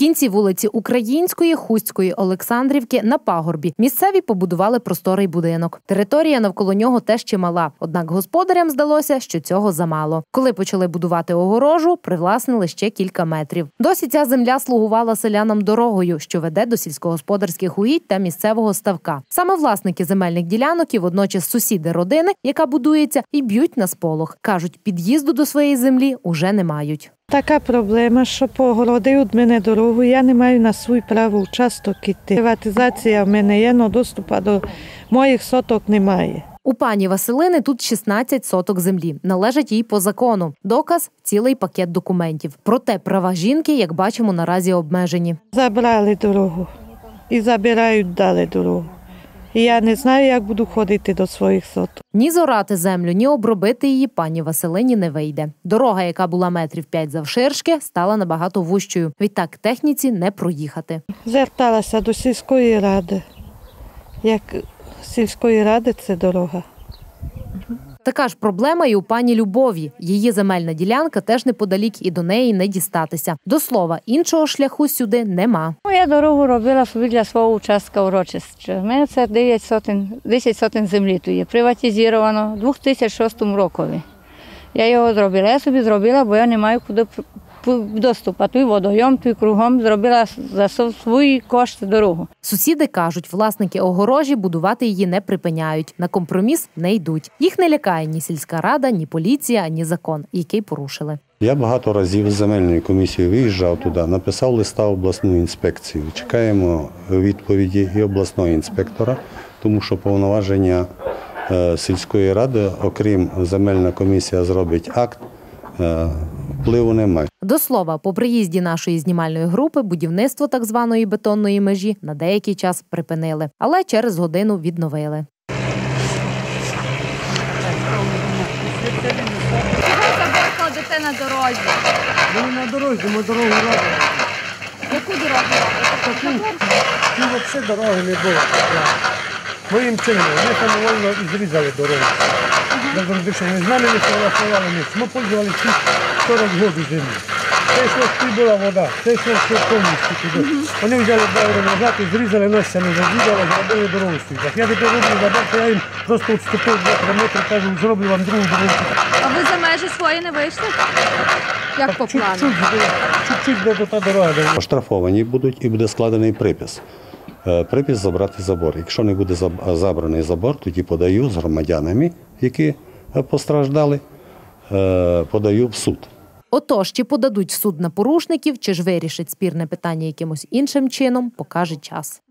кінці вулиці Української, Хустської, Олександрівки на пагорбі місцеві побудували просторий будинок. Територія навколо нього теж чимала, однак господарям здалося, що цього замало. Коли почали будувати огорожу, привласнили ще кілька метрів. Досі ця земля слугувала селянам дорогою, що веде до сільськогосподарських угідь та місцевого ставка. Саме власники земельних ділянок і водночас сусіди родини, яка будується, і б'ють на сполох. Кажуть, під'їзду до своєї землі уже не мають. Така проблема, що погородив мене дорогу, я не маю на свій правий участок іти. Приватизація в мене є, але доступу до моїх соток немає. У пані Василини тут 16 соток землі. Належать їй по закону. Доказ – цілий пакет документів. Проте права жінки, як бачимо, наразі обмежені. Забрали дорогу і забирають далі дорогу. І я не знаю, як буду ходити до своїх соток. Ні зорати землю, ні обробити її пані Василині не вийде. Дорога, яка була метрів 5 завширшки, стала набагато вущою. Відтак техніці не проїхати. Зверталася до сільської ради. Як сільської ради – це дорога. Така ж проблема і у пані Любові. Її земельна ділянка теж неподалік і до неї не дістатися. До слова, іншого шляху сюди нема. Я дорогу робила собі для свого участка урочища. У мене це 10 сотень землі тут є. Приватизовано у 2006 році. Я його зробила. Я собі зробила, бо я не маю куди доступу. Той водойом, той кругом зробила за свої кошти дорогу. Сусіди кажуть, власники огорожі будувати її не припиняють. На компроміс не йдуть. Їх не лякає ні сільська рада, ні поліція, ні закон, який порушили. Я багато разів з земельною комісією виїжджав туди, написав листа в обласну інспекцію. Чекаємо відповіді і обласного інспектора, тому що повноваження сільської ради, окрім земельна комісія зробить акт, впливу немає. До слова, по приїзді нашої знімальної групи будівництво так званої бетонної межі на деякий час припинили, але через годину відновили. Чого забор кладете на дорозі? Ми на дорозі, ми дорогу робимо. Яку дорогу робите? Таку взагалі дороги не було. Ми їм чинили, ми самовольно зрізали дорогу. Разом більше не з нами не согласували ніч. Ми пользувалися 40 років землі. Це йшло, тут була вода, це йшло все повністю туди. Вони взяли 2 роки назад і зрізали нас, не зрізали, зробили дорогу стоїть. Я тепер роблю забор, то я їм просто відступив 2 метри, кажу, зроблю вам другу дорогу. А ви за межі свої не вийшли? Як по плану? Чуть-чуть до та дорога. Оштрафовані будуть і буде складений припис. Припис забрати забор. Якщо не буде забраний забор, тоді подаю з громадянами, які постраждали, подаю в суд. Отож, чи подадуть в суд на порушників, чи ж вирішить спірне питання якимось іншим чином, покаже час.